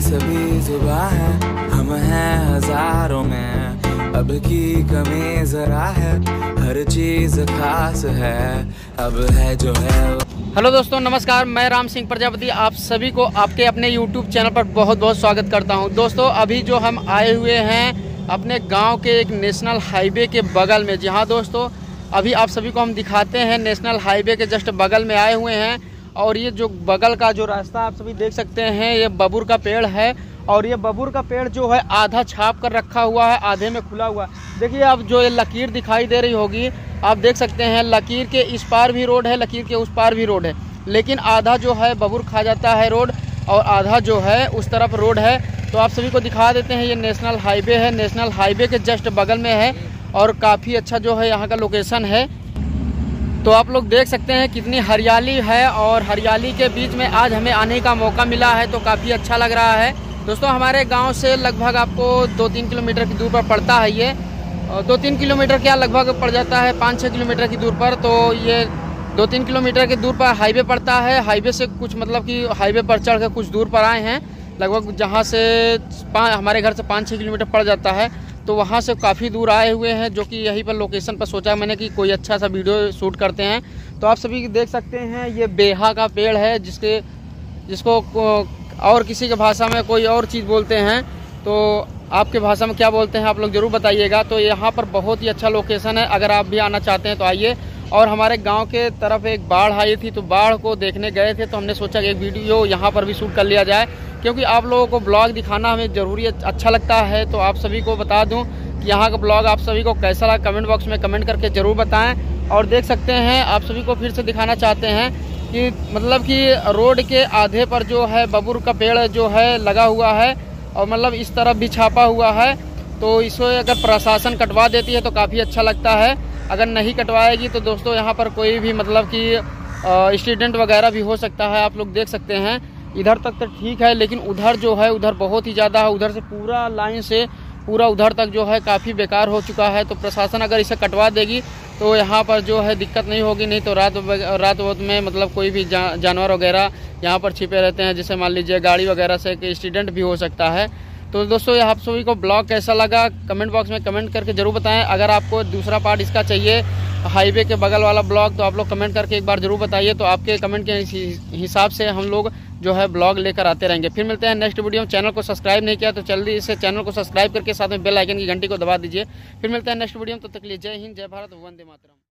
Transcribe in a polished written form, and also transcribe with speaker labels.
Speaker 1: सभी जुबां है, हम हैं हजारों में, अब की कमी जरा है, हर चीज खास है, अब है जो है।
Speaker 2: हेलो दोस्तों, नमस्कार। मैं राम सिंह प्रजापति आप सभी को आपके अपने YouTube चैनल पर बहुत बहुत स्वागत करता हूं। दोस्तों, अभी जो हम आए हुए हैं अपने गांव के एक नेशनल हाईवे के बगल में, जहां दोस्तों अभी आप सभी को हम दिखाते हैं। नेशनल हाईवे के जस्ट बगल में आए हुए हैं और ये जो बगल का जो रास्ता आप सभी देख सकते हैं, ये बबूर का पेड़ है। और ये बबूर का पेड़ जो है आधा छाप कर रखा हुआ है, आधे में खुला हुआ है। देखिए, अब जो ये लकीर दिखाई दे रही होगी, आप देख सकते हैं लकीर के इस पार भी रोड है, लकीर के उस पार भी रोड है, लेकिन आधा जो है बबूर खा जाता है रोड और आधा जो है उस तरफ रोड है। तो आप सभी को दिखा देते हैं, ये नेशनल हाईवे है। नेशनल हाईवे के जस्ट बगल में है और काफ़ी अच्छा जो है यहाँ का लोकेशन है। तो आप लोग देख सकते हैं कितनी हरियाली है और हरियाली के बीच में आज हमें आने का मौका मिला है, तो काफ़ी अच्छा लग रहा है। दोस्तों, हमारे गांव से लगभग आपको 2-3 किलोमीटर की दूर पर पड़ता है ये। 2-3 किलोमीटर क्या लगभग पड़ जाता है 5-6 किलोमीटर की दूर पर। तो ये 2-3 किलोमीटर की दूर पर हाईवे पड़ता है। हाईवे से कुछ मतलब कि हाईवे पर चढ़ कर कुछ दूर पर आए हैं, लगभग जहाँ से हमारे घर से 5-6 किलोमीटर पड़ जाता है। तो वहाँ से काफ़ी दूर आए हुए हैं, जो कि यहीं पर लोकेशन पर सोचा मैंने कि कोई अच्छा सा वीडियो शूट करते हैं। तो आप सभी देख सकते हैं ये बेहा का पेड़ है, जिसको और किसी के भाषा में कोई और चीज़ बोलते हैं। तो आपके भाषा में क्या बोलते हैं आप लोग ज़रूर बताइएगा। तो यहाँ पर बहुत ही अच्छा लोकेशन है, अगर आप भी आना चाहते हैं तो आइए। और हमारे गांव के तरफ एक बाढ़ आई थी, तो बाढ़ को देखने गए थे, तो हमने सोचा कि एक वीडियो यहाँ पर भी शूट कर लिया जाए, क्योंकि आप लोगों को ब्लॉग दिखाना हमें ज़रूरी अच्छा लगता है। तो आप सभी को बता दूं कि यहाँ का ब्लॉग आप सभी को कैसा लगा, कमेंट बॉक्स में कमेंट करके ज़रूर बताएं। और देख सकते हैं, आप सभी को फिर से दिखाना चाहते हैं कि मतलब कि रोड के आधे पर जो है बबूर का पेड़ जो है लगा हुआ है और मतलब इस तरफ भी छापा हुआ है। तो इसको अगर प्रशासन कटवा देती है तो काफ़ी अच्छा लगता है। अगर नहीं कटवाएगी तो दोस्तों यहाँ पर कोई भी मतलब कि स्टूडेंट वगैरह भी हो सकता है। आप लोग देख सकते हैं इधर तक तो ठीक है, लेकिन उधर जो है उधर बहुत ही ज़्यादा है। उधर से पूरा लाइन से पूरा उधर तक जो है काफ़ी बेकार हो चुका है। तो प्रशासन अगर इसे कटवा देगी तो यहाँ पर जो है दिक्कत नहीं होगी। नहीं तो रात में मतलब कोई भी जानवर वगैरह यहाँ पर छिपे रहते हैं, जैसे मान लीजिए गाड़ी वगैरह से एक एक्सीडेंट भी हो सकता है। तो दोस्तों, ये आप सभी को ब्लॉग कैसा लगा कमेंट बॉक्स में कमेंट करके ज़रूर बताएं। अगर आपको दूसरा पार्ट इसका चाहिए, हाईवे के बगल वाला ब्लॉग, तो आप लोग कमेंट करके एक बार ज़रूर बताइए। तो आपके कमेंट के हिसाब से हम लोग जो है ब्लॉग लेकर आते रहेंगे। फिर मिलते हैं नेक्स्ट वीडियो में। चैनल को सब्सक्राइब नहीं किया तो जल्दी से चैनल को सब्सक्राइब करके साथ में बेल आइकन की घंटी को दबा दीजिए। फिर मिलते हैं नेक्स्ट वीडियो में, तब तक के लिए जय हिंद, जय भारत, वंदे मातरम।